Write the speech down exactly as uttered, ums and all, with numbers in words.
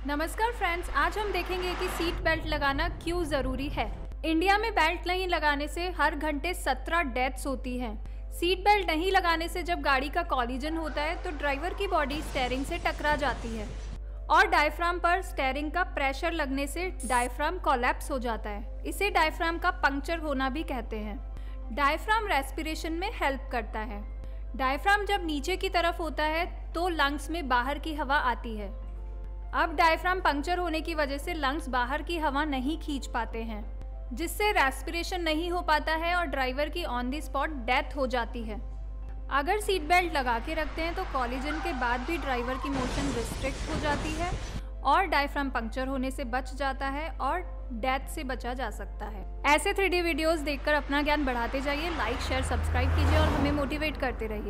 नमस्कार फ्रेंड्स, आज हम देखेंगे कि सीट बेल्ट लगाना क्यों ज़रूरी है। इंडिया में बेल्ट नहीं लगाने से हर घंटे सत्रह डेथ्स होती हैं। सीट बेल्ट नहीं लगाने से जब गाड़ी का कॉलिजन होता है तो ड्राइवर की बॉडी स्टीयरिंग से टकरा जाती है और डायफ्राम पर स्टीयरिंग का प्रेशर लगने से डायफ्राम कोलैप्स हो जाता है। इसे डायफ्राम का पंक्चर होना भी कहते हैं। डायफ्राम रेस्पिरेशन में हेल्प करता है। डायफ्राम जब नीचे की तरफ होता है तो लंग्स में बाहर की हवा आती है। अब डायफ्राम पंक्चर होने की वजह से लंग्स बाहर की हवा नहीं खींच पाते हैं, जिससे रेस्पिरेशन नहीं हो पाता है और ड्राइवर की ऑन द स्पॉट डेथ हो जाती है। अगर सीट बेल्ट लगा के रखते हैं तो कॉलिजन के बाद भी ड्राइवर की मोशन रिस्ट्रिक्ट हो जाती है और डायफ्राम पंक्चर होने से बच जाता है और डेथ से बचा जा सकता है। ऐसे थ्री डी वीडियोस देखकर अपना ज्ञान बढ़ाते जाइए। लाइक, शेयर, सब्सक्राइब कीजिए और हमें मोटिवेट करते रहिए।